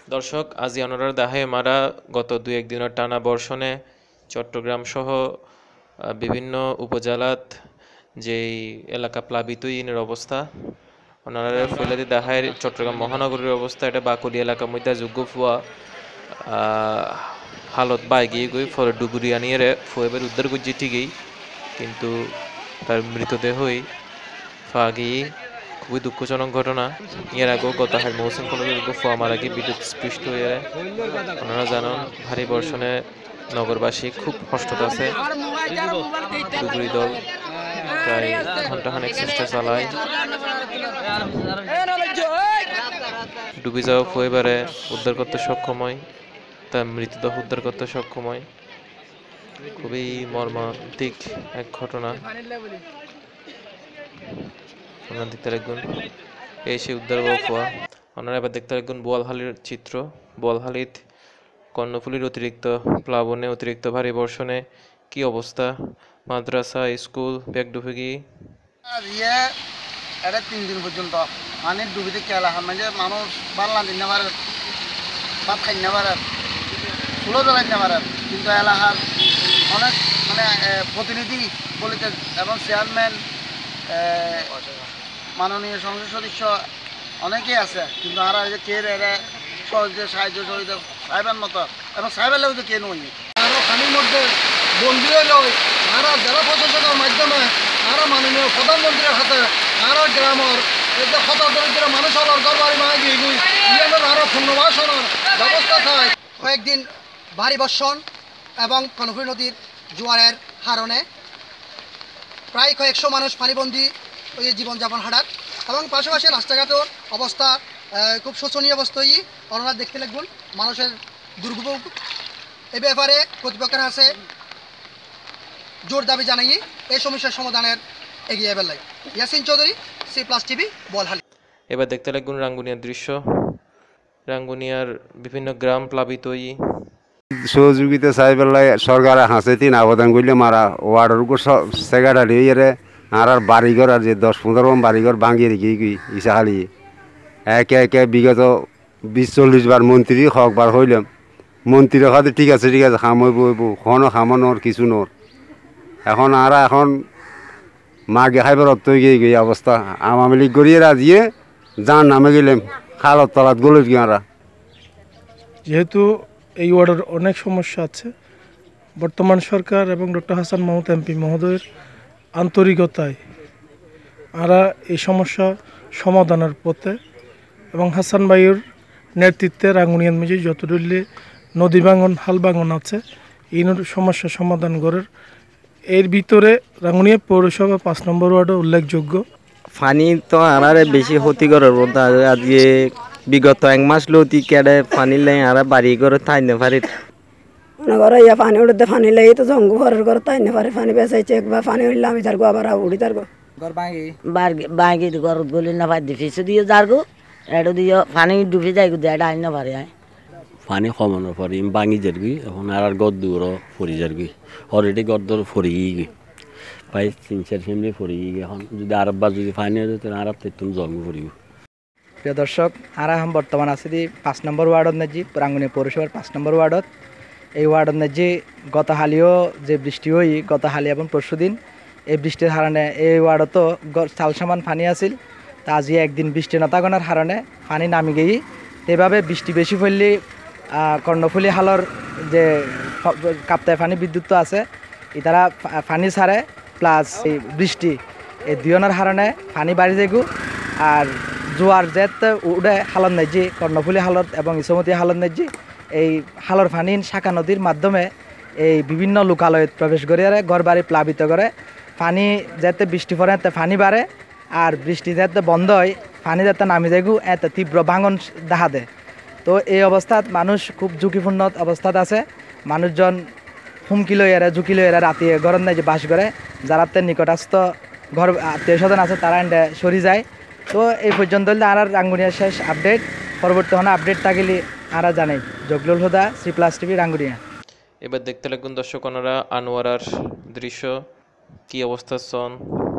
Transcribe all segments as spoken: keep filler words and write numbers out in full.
দর্শক, আজি অনরার দাহে মারা গত দুই একদিনের টানা বর্ষণে চট্টগ্রাম সহ বিভিন্ন উপজেলাত যেই এলাকা প্লাবিত ইনের অবস্থা ওনারা ফৈলাদি দাহায় চট্টগ্রাম মহানগরীর অবস্থা এটা বাকুড়ি এলাকার মধ্যে যোগ্য ফুয়া হালত বাই গিয়ে গই ফলে ডুবুরিয়া নিয়ে ফুয়েবের উদ্ধার করছি ঠিকই, কিন্তু তার মৃতদেহই ফা গিয়ে খুবই দুঃখজনক ঘটনা। এর আগেও গত হার মৌসুম কোনো ফুয়া মারা গিয়ে বিদ্যুৎ স্পৃষ্ট হয়ে আপনারা জানান ভারী বর্ষণে নগরবাসী খুব কষ্টত আছে। ডুবুরি দল প্রায় ঘন্টাখানেক চেষ্টা চালায় ডুবি যাওয়া ফুয়েবারে উদ্ধার করতে সক্ষম হয়, তার মৃতদেহ উদ্ধার করতে সক্ষম হয়। খুবই মর্মান্তিক এক ঘটনা। আপনারা দেখতে রাখবেন এই সেই উদ্ধার ফুয়া। আপনারা এবার দেখতে রাখবেন বোয়ালহালির চিত্র। বোয়ালহালিত কর্ণফুলীর অতিরিক্ত প্লাবনে অতিরিক্ত ভারী বর্ষণে কি অবস্থা, মাদ্রাসা স্কুল ব্যাগ ডুবে গিয়ে এটা তিন দিন পর্যন্ত মানে ডুবিতে কেলা মানে মানুষ বাল্লা দিন না পারে, ভাত খাই না পারে, ফুলও জ্বালাই না পারে, কিন্তু এলাকার অনেক মানে প্রতিনিধি বলিতে এবং চেয়ারম্যান মাননীয় সংসদ সদস্য অনেকেই আছে, কিন্তু আর যে কে এরা সহজে সাহায্য সহযোগিতা সাহেবের মতো এবং সাহেবের লোক কে নই আরও পানির মধ্যে বন্দী হইল আরও জেলা প্রশাসনের মাধ্যমে আরও মাননীয় প্রধানমন্ত্রীর হাতে আরও গ্রামের এই যে হতদরিদ্র মানুষ হল গরবারি মায় গিয়ে গুই আরও পুনর্বাসনের ব্যবস্থা থাকে। কয়েকদিন ভারী বর্ষণ এবং কর্ণফুলী নদীর জোয়ারের কারণে প্রায় কয়েকশো মানুষ পানিবন্দী ওই জীবনযাপন হারান এবং পাশাপাশি রাস্তাঘাটের অবস্থা খুব শোচনীয় অবস্থায় অনারা দেখতে লাগবেন মানুষের দুর্ভোগ। এ ব্যাপারে কর্তৃপক্ষের কাছে জোর দাবি জানাই এই সমস্যার সমাধানের এগিয়ে বেলায়। Yasin Chowdhury, C plus TV, Boalkhali. এবার দেখতে লাগবেন রাঙ্গুনিয়ার দৃশ্য। রাঙ্গুনিয়ার বিভিন্ন গ্রাম প্লাবিত সহযোগিতা চাই পেলাই সরকারে হাসে তিন আবেদন করলে মারা ওয়ার্ডের উপর সেক্রেটারি এর আর আর বাড়িঘর আর যে দশ পনেরো বাড়িঘর ভাঙিয়ে রেখে গই ইসা খালি একে একে বিগত বিশ চল্লিশ বার মন্ত্রী হক বার হইলাম মন্ত্রীর খাতে ঠিক আছে ঠিক আছে খামইব হইব খনো খামানোর কিছু নোর এখন আর এখন মাগে খাইবার অর্থ গিয়ে গই অবস্থা আওয়ামী লীগ গড়িয়ে রাজিয়ে যার নামে গেলাম খালত তলাত গলত গিয়ারা। যেহেতু এই ওয়ার্ডের অনেক সমস্যা আছে, বর্তমান সরকার এবং ডক্টর হাসান মাহমুদ এমপি মহোদয়ের আন্তরিকতায় আমরা এই সমস্যা সমাধানের পথে এবং হাসান ভাইয়ের নেতৃত্বে রাঙ্গুনিয়ান মিজি যতদূর নদী ভাঙন হাল ভাঙন আছে এই সমস্যা সমাধান করার এর ভিতরে রাঙ্গুনিয়া পৌরসভা পাঁচ নম্বর ওয়ার্ডে উল্লেখযোগ্য। পানি তো আনারে বেশি ক্ষতিকরের মধ্যে আজকে বিগত এক মাস লতি কেড়ে পানি লাই আর বাড়ি করে তাই না পারি মনে করো ইয়া পানি উঠতে পানি লাই তো জঙ্গু ঘরের ঘর তাই না পারে পানি বেসাইছে একবার পানি উঠলে আমি তার গো আবার উড়ি তার গো ঘর ভাঙি ভাঙি ঘর গলি না পাই ফিসে দিয়ে যার গো এটা দিয়ে পানি ডুবে যায় গো এটা আইন না পারে পানি কমানোর পরে ভাঙি যাবি এখন আর গদ দূর ফরি যাবি অলরেডি গদ দূর ফরি গিয়ে প্রায় তিন চার ফ্যামিলি ফরি গিয়ে এখন যদি আরববার যদি পানি হয়ে যেত আর তুমি জন্ম ফরিব। প্রিয় দর্শক, আর এখন বর্তমান আছি দি পাঁচ নম্বর ওয়ার্ডত নাজি রাঙ্গুনিয়া পৌরসভার পাঁচ নম্বর ওয়ার্ডত। এই ওয়ার্ডত নাজি গত হালিও যে বৃষ্টি হই গত হালি এবং পরশু দিন এই বৃষ্টির কারণে এই ওয়ার্ডতো চাল সামান পানি আছিল, তা আজি একদিন বৃষ্টি নথাগণের কারণে পানি নামি গেই এইভাবে বৃষ্টি বেশি পড়লে কর্ণফুলী হালর যে কাপ্তায় পানি বিদ্যুৎ তো আছে ইতারা পানি ছাড়ে প্লাস এই বৃষ্টি এই দুজনের কারণে পানি বাড়ি যাইগু আর জোয়ার যেতে উড়ে হালত নাইজি কর্ণফুলী হালত এবং ইসমতি হালত নাইজি এই হালর পানি শাখা নদীর মাধ্যমে এই বিভিন্ন লোকালয়ত প্রবেশ করে ঘর বাড়ি প্লাবিত করে পানি যাতে বৃষ্টি পড়ে এতে পানি বাড়ে আর বৃষ্টি যাতে বন্ধ হয় পানি যাতে নামি যাইগু এতে তীব্র ভাঙন দেখা দেয়। তো এই অবস্থাত মানুষ খুব ঝুঁকিপূর্ণ অবস্থাত আছে, মানুষজন হুমকি লই এরা ঝুঁকি লই এরা রাতে গরম নাই যে বাস করে যারা নিকটস্থ ঘর আত্মীয় স্বজন আছে তারা এন্ডে সরি যায়। তো এই পর্যন্ত আর রাঙ্গুনিয়া শেষ আপডেট, পরবর্তী হন আপডেট থাকলে আরা জানাই। Zaglul Huda, C plus TV, Rangunia. এবার দেখতে লাগবেন দর্শক ওনারা আনোয়ারার দৃশ্য কি অবস্থা সন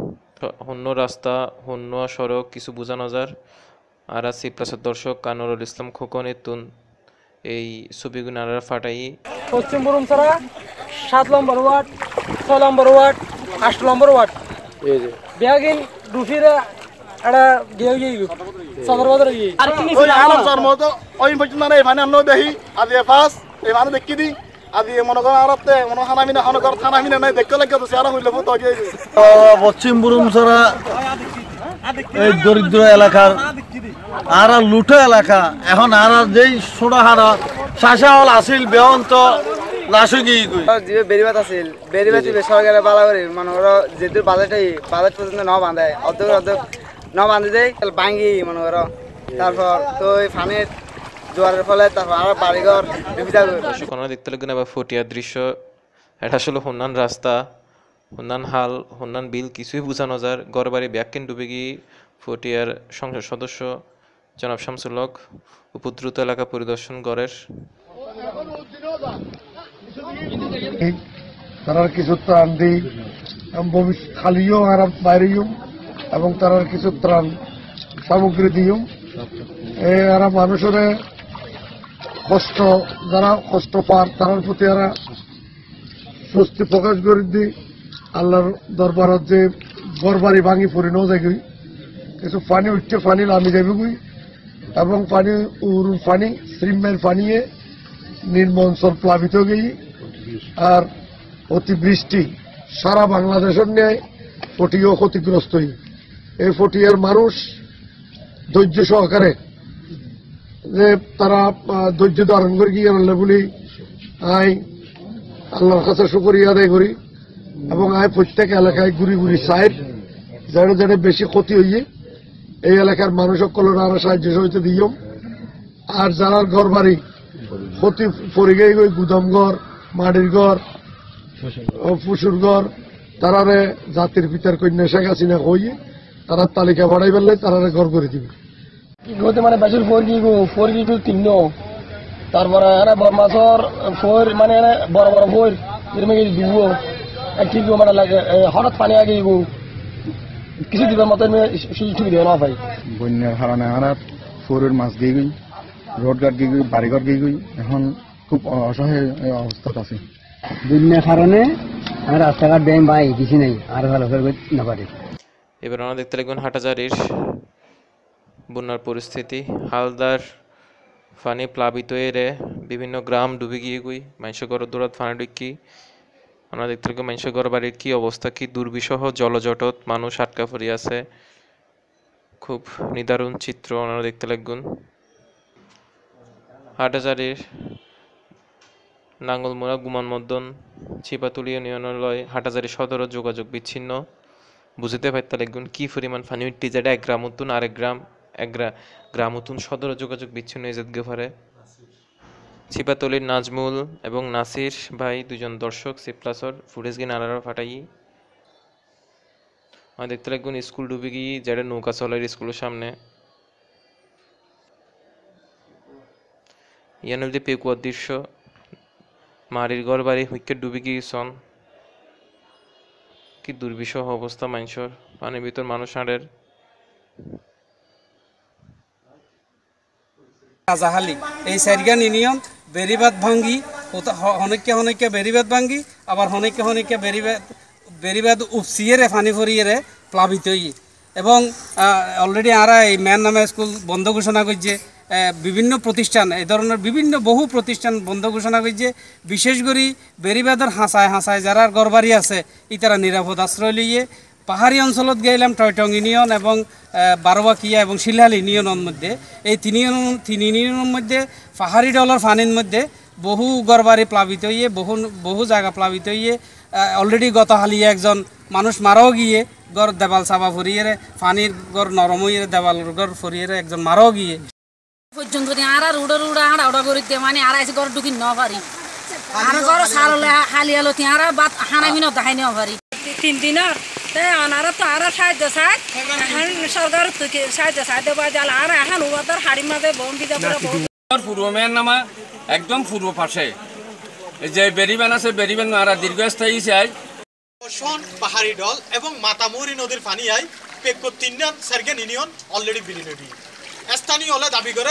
হন্য রাস্তা হন্য সড়ক কিছু বোঝানো যার আর সি প্লাসের দর্শক আনোয়ারুল ইসলাম খোকন তুন এই ছবিগুলো আনারা ফাটাই পশ্চিম বুরুমছড়া সাত নম্বর ওয়ার্ড ছয় নম্বর ওয়ার্ড আট নম্বর ওয়ার্ড বেয়াগিন ডুফিরা এটা গিয়ে গিয়ে সদর বাজার গিয়ে আর কি ওই আনার জন্ম তো ওই পর্যন্ত না এখানে অন্য দেখি আদি ফার্স্ট এখানে দেখি দি আদি মনে করেন আরতে মনে হানামিনা হানা কর থানামিনা নাই দেখতে লাগে তো সারা হইলে তো গিয়ে পশ্চিম বুরুমছড়া এই দরিদ্র এলাকার আর লুঠা এলাকা এখন আর যেই সোনাহারা শাসাহল আসিল বেহন্ত নাশুগি যে বেরিবাদ আছিল বেরিবাদ সরকারে বালা করে মানে ওরা যেহেতু বাজেটই বাজেট পর্যন্ত ন বাঁধায় অর্ধেক অর্ধেক ন বাঁধে দেয় ভাঙ্গি মনে করো তারপর তো ওই ফানের জোয়ারের ফলে তারপর আরো বাড়িঘর সুবিধা কোনো দেখতে লাগবে না বা ফটিয়ার দৃশ্য এটা আসলে হন্যান রাস্তা হন্যান হাল হন্যান বিল কিছুই বোঝানো যায় ঘর বাড়ি ব্যাগকেন ডুবে গিয়ে ফটিয়ার সংসদ সদস্য জনাব শামসুল হক উপদ্রুত এলাকা পরিদর্শন গড়ের তারার কিছু ত্রাণ দিই ভবিষ্যৎ খালিও আর বাইরেও এবং তারার কিছু ত্রাণ সামগ্রী দিও এ আর মানুষের কষ্ট যারা কষ্ট পার তার প্রতি এরা স্বস্তি প্রকাশ করে দিই আল্লাহর দরবারত যে ঘর বাড়ি ভাঙি পড়ে ন যাই কিছু পানি উঠছে পানি নামি যাবে গুই এবং পানি পানি শ্রীমের পানিয়ে নিম্ন অঞ্চল প্লাবিত গিয়ে আর অতিবৃষ্টি সারা বাংলাদেশের ন্যায় ফটিও ক্ষতিগ্রস্ত হই এই ফটিয়ার মানুষ ধৈর্য সহকারে যে তারা ধৈর্য ধারণ করে গিয়ে আনলে বলি আই আল্লাহর কাছে শুকরিয়া আদায় করি এবং আই প্রত্যেক এলাকায় ঘুরি ঘুরি সাইড যারা যারা বেশি ক্ষতি হইয়ে এই এলাকার মানুষ সকলের আরো সাহায্য সহিত দিও আর যারা ঘর বাড়ি ক্ষতি পড়ে গিয়ে ওই গুদাম ঘর মাটির ঘর পশুর ঘর তারারে জাতির পিতার কন্যা শেখ হাসিনা হইয়ে তারা তালিকা বাড়াই ফেললে তারারে ঘর করে দিবে মানে বেশির ফোর কি গো ফোর কি তিন তারপরে এনে মাছর ফোর মানে এনে বড় বড় ফোর যেরকম দিব কি মানে লাগে হঠাৎ পানি আগে গো কিছু দিবার মতো সুযোগ সুবিধা না ভাই বন্যার কারণে আর ফোরের মাছ দিয়ে গই রোড গার্ড দিয়ে গই বাড়িঘর দিয়ে গই এখন খুব অসহায় অবস্থাত আছে বন্যার কারণে আর রাস্তাঘাট ড্যাম ভাই কিছু নেই আর ভালো করে না পারে এবার আমরা দেখতে লাগবেন হাটাজারির বন্যার পরিস্থিতি হালদার ফানি প্লাবিত এরে বিভিন্ন গ্রাম ডুবে গিয়ে গুই মানুষ ঘর দৌড়াত ফানি ঢুকি আমরা দেখতে লাগবো মানুষ ঘর বাড়ির কি অবস্থা কি দুর্বিষহ জলজটত মানুষ আটকা পড়ে আছে খুব নিদারুণ চিত্র আমরা দেখতে লাগবেন হাটাজারির নাঙ্গলমোড়া গুমানমদন চিপাতুলি ইউনিয়নালয় হাটাজারি সদর যোগাযোগ বিচ্ছিন্ন বুঝতে পারতে লাগবেন কি পরিমাণ ফানি উঠতে যেটা এক গ্রাম উত্তুন আরেক গ্রাম এক গ্রাম উত্তুন সদর যোগাযোগ বিচ্ছিন্ন হয়ে যেতে পারে চিপাতলির নাজমুল এবং নাসির ভাই দুজন দর্শক সি প্লাসর ফুটেজ গিয়ে নালারা ফাটাই আমরা দেখতে লাগবেন স্কুল ডুবে গিয়ে যেটা নৌকা চলার স্কুলের সামনে ইয়ান পেকুয়ার দৃশ্য মারির ঘর বাড়ি হুইকেট ডুবে গিয়েছন কি দুর্বিষহ অবস্থা মানুষের পানির ভিতর মানুষ আড়ের আজাহালি এই সাইরগান ইউনিয়ন বেরিবাদ ভাঙ্গি হনেকে হনেকে বেরিবাদ ভাঙ্গি আবার হনেকে হনেকে বেরিবাদ বেরিবাদ উপসিয়ে ফানি ফরিয়ে প্লাবিত এবং অলরেডি আরা এই ম্যান নামে স্কুল বন্ধ ঘোষণা করছে বিভিন্ন প্রতিষ্ঠান এই ধরনের বিভিন্ন বহু প্রতিষ্ঠান বন্ধ ঘোষণা করছে বিশেষ করে বেরিবাদর হাসায় হাসায় যারা ঘরবাড়ি আছে ইতারা নিরাপদ আশ্রয় লিয়ে পাহাড়ি অঞ্চলত গেলাম টয়টং ইউনিয়ন এবং বারোবাকিয়া এবং শিলহাল ইউনিয়নের মধ্যে এই তিন তিন ইউনিয়নের মধ্যে পাহাড়ি ডলার ফানির মধ্যে বহু ঘরবাড়ি প্লাবিত হয়ে বহু বহু জায়গা প্লাবিত হয়ে অলরেডি গত হালিয়ে একজন মানুষ মারাও গিয়ে গড় দেওয়াল চাপা ফরিয়ে ফানির গড় নরম হয়ে দেওয়াল গড় ফরিয়ে একজন মারাও গিয়ে পর্যন্ত আর আর উড়া উড়া আড়া উড়া করে দিয়ে মানে আর এসে ঘর ঢুকি ন পারি আর ঘর সারলে হালি আলো তি আর বাত হানামি ন দেখাই ন পারি তিন দিনের তে আনারা তো আর সাহায্য চায় এখন সরকার থেকে সাহায্য চায় দেবা জাল আর এখন ওদের হাড়ি মাঝে বম দিতে পারে পূর্ব মেয়ের নামা একদম পূর্ব পাশে যে বেরিবান আছে বেরিবান আর দীর্ঘস্থায়ী চাই পাহাড়ি ডল এবং মাতামুরি নদীর পানি আই পেকো তিন সার্গেন ইউনিয়ন অলরেডি বিলীন স্থানীয় হলে দাবি করেন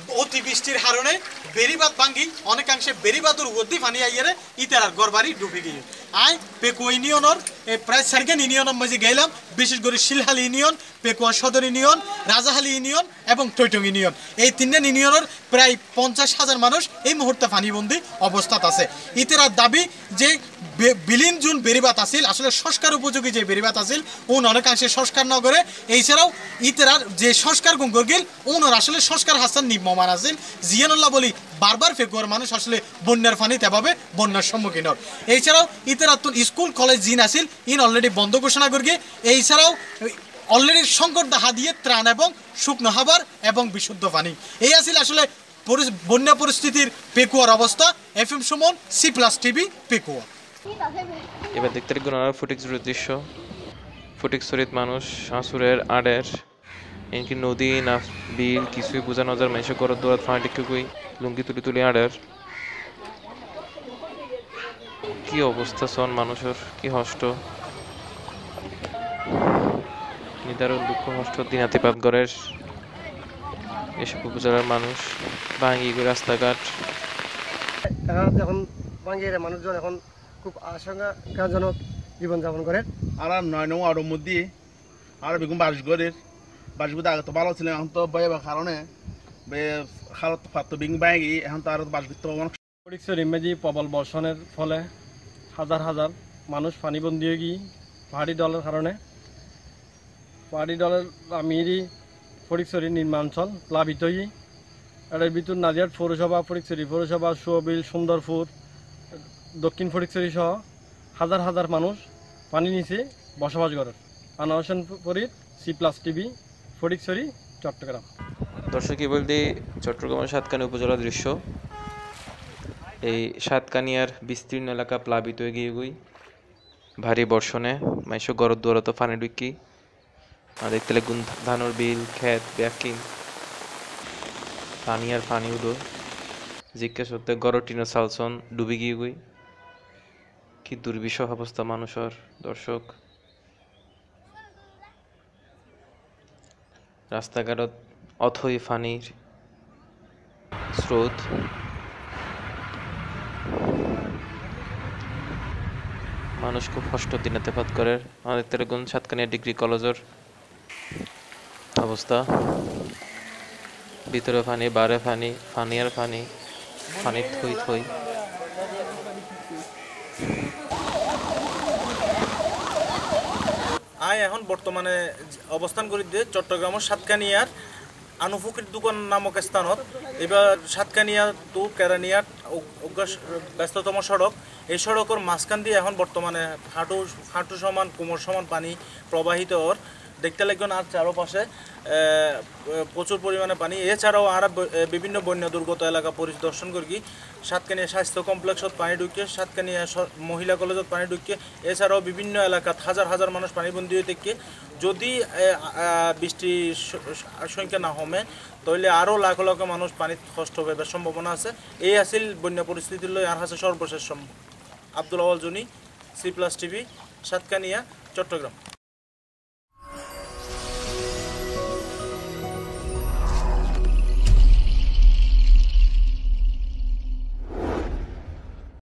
অতিবৃষ্টির কারণে বেরিবাদ ভাঙ্গি অনেকাংশে বেরিবাদর উদ্দি পানি আইয়ারে ইতার গড়বাড়ি ডুবে গিয়ে আই পেকুয়া ইউনিয়নের প্রায় সার্গেন ইউনিয়নের মাঝে গেলাম, বিশেষ করে শিলহালি ইউনিয়ন, পেকুয়া সদর ইউনিয়ন, রাজাহালি ইউনিয়ন এবং টৈটং ইউনিয়ন, এই তিনজন ইউনিয়নের প্রায় পঞ্চাশ হাজার মানুষ এই মুহূর্তে পানিবন্দী অবস্থাত আছে। ইতার দাবি যে বিলীন জুন বেরিবাদ আসিল আসলে সংস্কার উপযোগী যে বেরিবাদ আসিল উন অনেকাংশে সংস্কার ন করে, এছাড়াও ইতার যে সংস্কার গুণ গিল উনর আসলে সংস্কার হাসান নিম্নমান আসিল জিয়ানুল্লাহ বলি বারবার ফেকুয়ার মানুষ আসলে বন্যার ফানি তেভাবে বন্যার সম্মুখীন হর। এছাড়াও ইতার স্কুল কলেজ জিন আসিল ইন অলরেডি বন্ধ ঘোষণা করি। এছাড়াও অলরেডি সংকট দেখা দিয়ে ত্রাণ এবং শুকনো খাবার এবং বিশুদ্ধ পানি এই আসিল আসলে বন্যা পরিস্থিতির পেকুয়ার অবস্থা। F M Suman, C plus TV, Pekua. এবার দেখতে দেখুন আর ফটিকছড়ির দৃশ্য। ফটিকছড়ির মানুষ আসুরের আড়ের এমনকি নদী না বিল কিছুই বোঝানো যায়, মানুষের ঘর দৌড়াত ফাঁটি কুই লুঙ্গি তুলি তুলি আড়ের কি অবস্থা সন মানুষের, কি হষ্ট নিদারুণ দুঃখ হষ্ট দিনাতিপাত গড়ের এসব উপজেলার মানুষ ভাঙি রাস্তাঘাট এখন ভাঙিয়ে মানুষজন এখন খুব আশঙ্কাজনক জীবনযাপন করে। আর নয় নয় আরো মধ্যে আর বেগুন বাসগড়ের বাসগুলো আগে তো ভালো ছিল, এখন তো বইবার কারণে খালত ফাত বেগুন বাইগি এখন তো আর বাসগুলো অনেক। ফটিকছড়ি মেজি প্রবল বর্ষণের ফলে হাজার হাজার মানুষ পানিবন্দী হয়ে গিয়ে পাহাড়ি দলের কারণে পাহাড়ি দলের আমিরি ফটিকছড়ি নির্মাঞ্চল প্লাবিত হয়ে এর ভিতর নাজিয়াট পৌরসভা, ফটিকছড়ি পৌরসভা, সুবিল, সুন্দরপুর, দক্ষিণ ফটিকছড়ি সহ হাজার হাজার মানুষ পানি নিচে বসবাস করে। Anwar Hossain Farid, C plus TV, Fatikchhari, Chittagong. দর্শক কি বলতে চট্টগ্রামের সাতকানি উপজেলার দৃশ্য। এই সাতকানিয়ার বিস্তীর্ণ এলাকা প্লাবিত হয়ে গিয়ে গই ভারী বর্ষণে মাইশো গরদ দৌড়াত ফানি ডুকি আর দেখতে লাগুন ধানের বিল ক্ষেত ব্যাকিং পানি আর পানি উদো জিজ্ঞাস করতে গড় টিনো সালসন ডুবে গিয়ে গই কি দুর্বিষহ অবস্থা মানুষের। দর্শক রাস্তাঘাটত অথই ফানির স্রোত, মানুষ খুব কষ্ট দিনাতিপাত করে। আমাদের তেরগুন সাতকানিয়া ডিগ্রি কলেজের অবস্থা, ভিতরে ফানি, বারে ফানি, ফানি আর ফানি, ফানি থই থই। আয় এখন বর্তমানে অবস্থান করি দিয়ে চট্টগ্রামের সাতকানিয়ার আনুফুকির দোকান নামক স্থানত। এবার সাতকানিয়া টু কেরানিয়ার ব্যস্ততম সড়ক, এই সড়কের মাঝখান দিয়ে এখন বর্তমানে হাঁটু হাঁটু সমান কোমর সমান পানি প্রবাহিত ওর দেখতে লাগবেন। আর চারপাশে প্রচুর পরিমাণে পানি। এছাড়াও আর বিভিন্ন বন্যা দুর্গত এলাকা পরিদর্শন করি। সাতকানিয়া স্বাস্থ্য কমপ্লেক্সত পানি ঢুকিয়ে, সাতকানিয়া মহিলা কলেজত পানি ঢুকিয়ে, এছাড়াও বিভিন্ন এলাকাত হাজার হাজার মানুষ পানিবন্দী হয়ে থেকে যদি বৃষ্টির সংখ্যা না কমে তাহলে আরও লাখ লাখ মানুষ পানিত কষ্ট পাবার সম্ভাবনা আছে। এই আছিল বন্যা পরিস্থিতি লই আর আছে সর্বশেষ Abdul Awal Jony, C plus TV, Satkania, Chittagong.